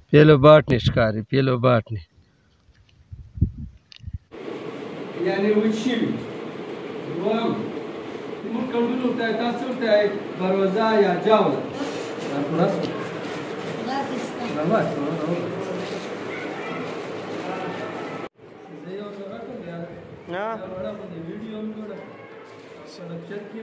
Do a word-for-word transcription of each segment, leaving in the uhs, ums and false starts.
پیلو باټني ښکاري پیلو باټني یعنې وچ شوي. دوهم زموږ ډولونه ورته وایي، تاسو ورته وایي بروزه یا جاوله. دا پوره شوه. راوړه. زه یو څه راکړم بیا وړه خو د ویډیو هم جوړه سنپچټ کې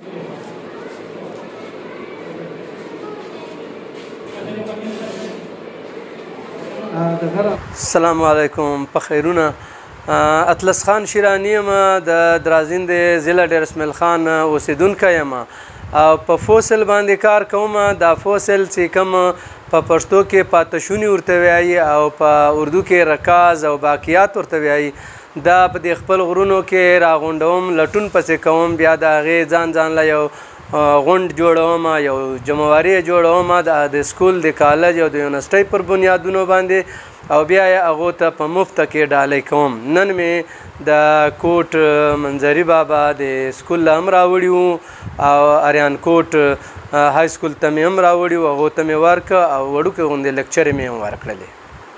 السلام علیکم په خیرونه. اطلس خان شیرانی یم، د درازین د ضلع ډیر اسماعیل خان اوسیدونکی یم او په فوسل باندې کار کوم. دا فوسل چې کوم په پښتو کې پاتشوني ورته وایي او په اردو کې رکاز او باقیات ورته وایي. دا په دې خپل غرونو کې راغونډوم، لټون پسې کوم، بیا د هغې ځان ځان له یو غونډ جوړوم، یو جمعواري جوړوم د سکول د کالج او د یونیورسټۍ پر بنیادونو باندې، او بیا یې هغو ته په مفته کې ډالۍ کوم. نن مې د کوټ منظري بابا د سکول له هم راوړي وو او اریان کوټ های سکول ته مې هم راوړي وو، هغو ته مې ورکړه او وړوکې غوندې لیکچرې مې هم ورکړلې.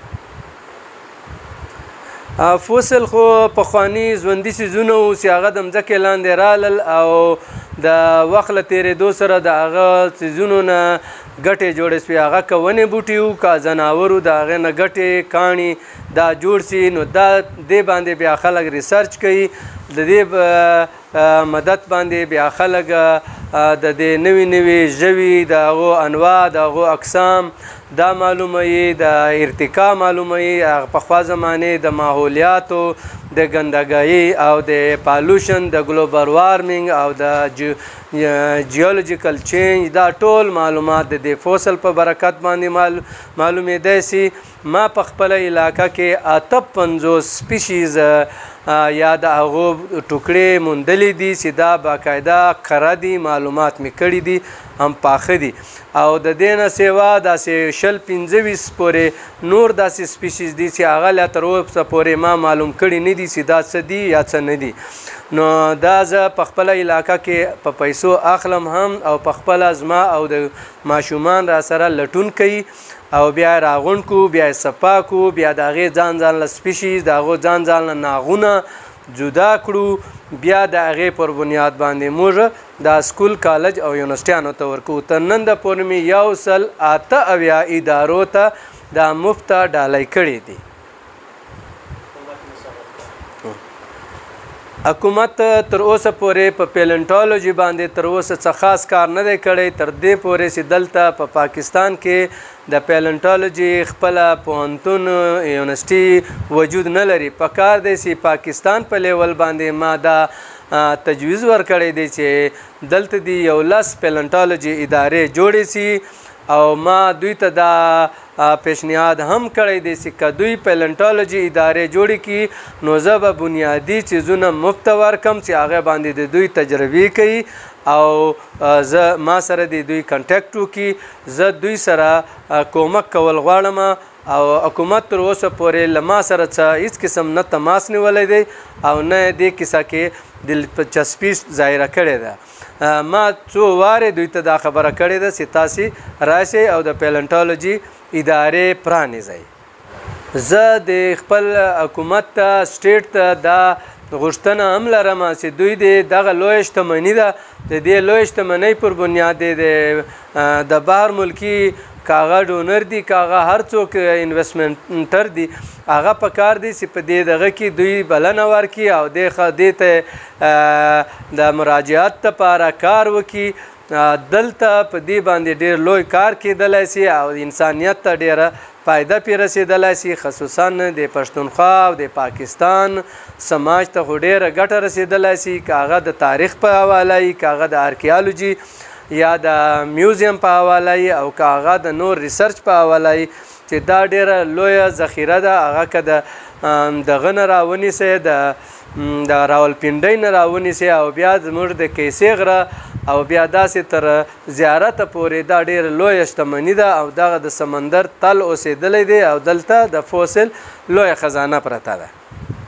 فوسل خو پخواني ژوندي څیزونه وو چې هغه د مځکې لاندې رالل او د وخت له تېرېدو سره د هغه څیزونو نه ګټې جوړې سوې. هغه که ونې بوټي وو که ځناور وو، د هغې نه ګټې کاڼي دا جوړ سي. نو دا دې باندې بیا خلک ریسرچ کوي، د دې مدد باندې بیا خلک د دې نوي نوي ژوي د هغو انواع د هغو اقسام دا معلوموي، د ارتقا معلوموي، پخوا زمانې د ماحولیاتو د ګندګۍ او د پالوشن د ګلوبل وارمنګ او د جیولوجیکل چینج، دا ټول معلومات د دې فوسل په برکت باندې معلومېدی سي. ما په خپله علاقه کې اته پنځوس سپیشیز یا د هغو ټوکړې موندلې دي چې دا باقاعده کره دي، معلومات مې کړي دي، هم پاخه دي. او د دې نه سیوا داسې شل پنځه ویس پورې نور داسې سپیشیز دي چې هغه لا تر اوسه پورې ما معلوم کړي نه دي چې دا څه دي یا څه نه دي. نو دا زه په خپله علاقه کې په پیسو اخلم هم، او په خپله زما او د ماشومان را سره لټون کوي او بیا یې راغونډ کړو، بیا یې صفا کړو، بیا د هغې ځان ځان له سپیشیز د هغو ځان ځان له ناغونه جدا کړو، بیا د هغې پر بنیاد باندې موږ دا سکول کالج او یونیورسټیانو ته ورکوو. تر نن د پورې مې یو سل اته اویا ادارو ته دا مفته ډالۍ کړې دي. حکومت تر اوسه پورې په پیلنټالوجي باندې تر اوسه څه خاص کار نه دی کړی، تر دې پورې چې دلته په پاکستان کې د پیلنټالوجي خپله پوهنتون یونیورسټي وجود نه لري. په کار دی چې پاکستان په لیول باندې ما دا تجویز ورکړی دی چې دلته دی یو لس پیلنټالوجي ادارې جوړې سي، او ما دوی ته دا پیشنهاد هم کړی دی چې که دوی پیلنټالوجي ادارې جوړې کړي نو زه به بنیادي څیزونه مفته ورکړم چې هغې باندې د دوی تجربې کوي، او زه ما سره د دوی کنټیکټ وکړي، زه دوی سره کومک کول غواړم. او حکومت تر اوسه پورې له ما سره څه هېڅ قسم نه تماس نیولی دی او نه دې کیسه کې دلچسپي ظاهره کړې ده. ما څو وارې دوی ته دا خبره کړې ده چې تاسې راشئ او د پیلنټالوجي ادارې پرانیزئ. زه د خپل حکومت ته سټیټ ته دا غوښتنه هم لرم چې دوی د دغه لویه شتمني ده، د دې لویه شتمنۍ پر بنیاد د بهر ملکي که هغه ډونر دي که هغه هر څوک انویسټمنټر دي، هغه په کار دی چې په دې دغه کې دوی بلنه ورکړي او دې ته د مراجعت لپاره کار وکړي. دلته په دې باندې ډېر لوی کار کیدلی سي او انسانیت ته ډېره فایده پرې رسېدلی سي، خصوصا د پښتونخوا او د پاکستان سماج ته خو ډېره ګټه رسېدلی سي، که هغه د تاریخ په حواله وي، که هغه د آرکیالوجي یا د میوزیم په حواله وي، او که هغه د نور ریسرچ په حواله وي، چې دا ډېره لویه ذخیره ده. هغه که د دغه نه راونیسئ، د راولپنډۍ نه راونیسئ او بیا زموږ د کیسې غره او بیا داسې تر زیارته پورې دا ډېره لویه شتمني ده او دغه د سمندر تل اوسېدلی دی او دلته د فوسل لویه خزانه پرته ده.